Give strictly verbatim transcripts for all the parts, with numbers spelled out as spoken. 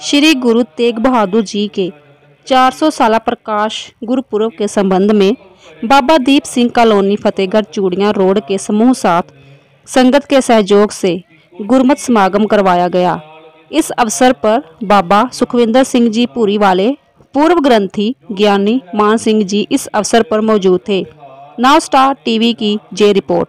श्री गुरु तेग बहादुर जी के चार सौ साला प्रकाश गुरुपुरब के संबंध में बाबा दीप सिंह कॉलोनी फतेहगढ़ चूड़ियां रोड के समूह साथ संगत के सहयोग से गुरमत समागम करवाया गया। इस अवसर पर बाबा सुखविंदर सिंह जी पूरी वाले पूर्व ग्रंथी ज्ञानी मान सिंह जी इस अवसर पर मौजूद थे। नाउ स्टार टीवी की जे रिपोर्ट।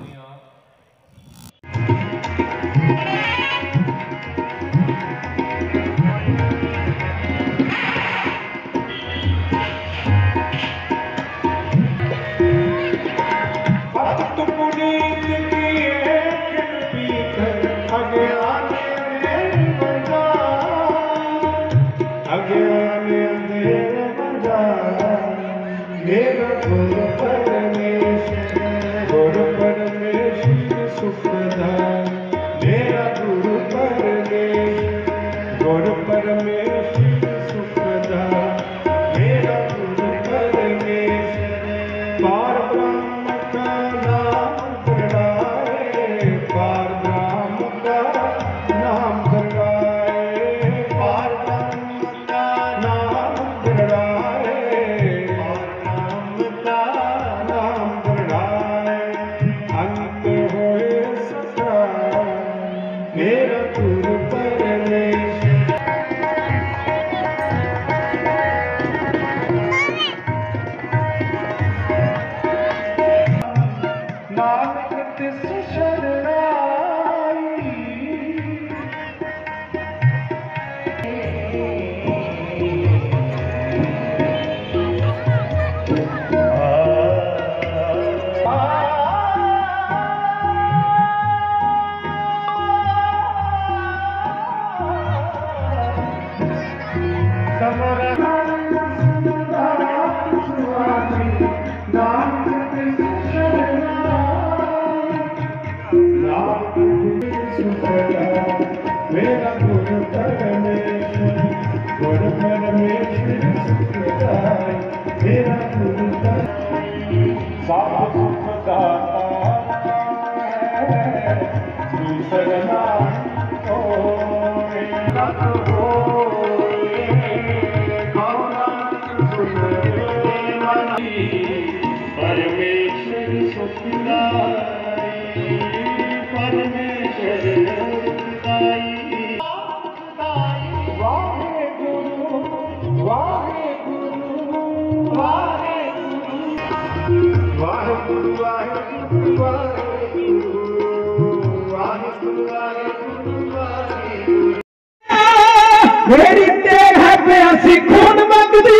मेरी तेग है प्यासी खून मंगदी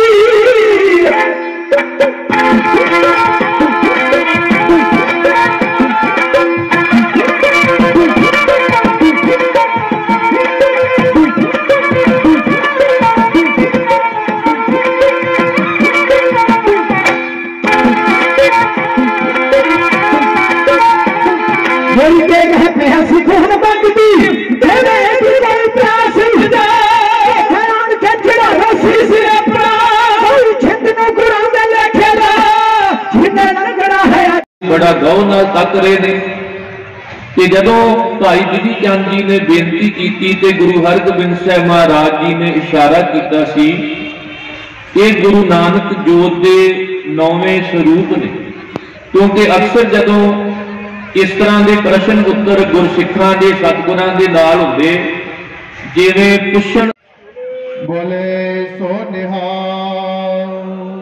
मेरी तेग है प्यासी खून मंगदी बड़ा गौर नाल तक रहे ने कि जदों भाई बिधि चंद जी ने बेनती की ते गुरु हरगोबिंद साहिब महाराज जी ने इशारा किया सी कि गुरु नानक जोत के नौवें स्वरूप ने, क्योंकि अक्सर जदों इस तरह के प्रश्न उत्तर गुरसिखां दे सतगुरां दे नाल हुंदे जिवें पुछण बोले सो निहाल।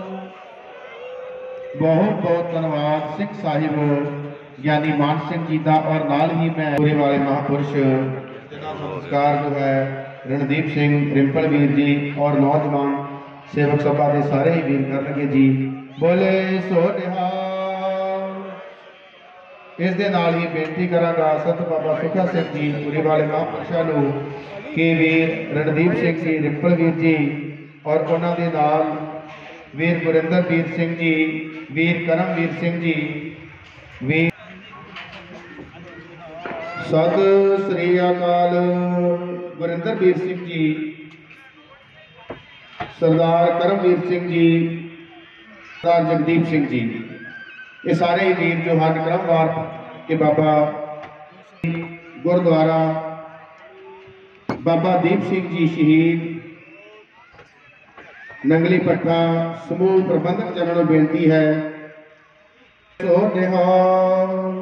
बहुत बहुत धन्यवाद सिख साहिब ज्ञानी मान सिंह जी का। और नाल ही मैं पूरे वाले महापुरुष संस्कार जो है रणदीप सिंह रिंपल वीर जी और नौजवान सेवक सभा के सारे ही वीर करनगे जी। बोले सो निहाल। इस दे नाल ही बेनती करांगा संत बाबा सुखा सिंह जी पूरे वाले महापुरुषों को कि वीर रणदीप सिंह जी रिंपल वीर जी और उन्होंने नाल वीर गुरिंदर वीर सिंह जी, वीर करमवीर सिंह जी, वीर सत श्री अकाल गुरिंदर वीर सिंह जी, सरदार करमवीर सिंह जी, सरदार जगदीप सिंह जी, ये सारे वीर जो हैं क्रमवार के बाबा गुरुद्वारा बाबा दीप सिंह जी शहीद नंगली पट्टा समूह प्रबंधक जनों बेनती है सो निहाल।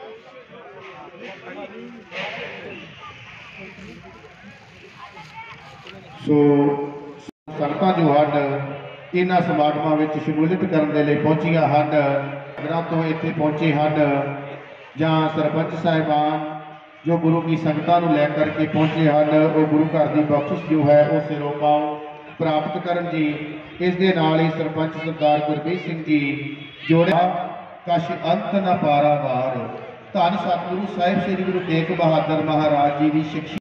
सो संगतां जो हन इन्हां समागमां विच शमूलियत करन दे लई पहुंचियां हन, नगरां तो इत्थे पहुंचे हन जां सरपंच साहिबान जो गुरु की संगतां नूं लैकर के पहुंचे हैं, वो गुरु घर की बख्शिश जो है वो सिरों पाओ प्राप्त करन जी। इस दे नाल ही सरपंच सरदार गुरमीत सिंह जी जोड़िया कश अंत न पारा वार। धन सतगुरु साहिब श्री गुरु तेग बहादुर महाराज जी की शिक्षा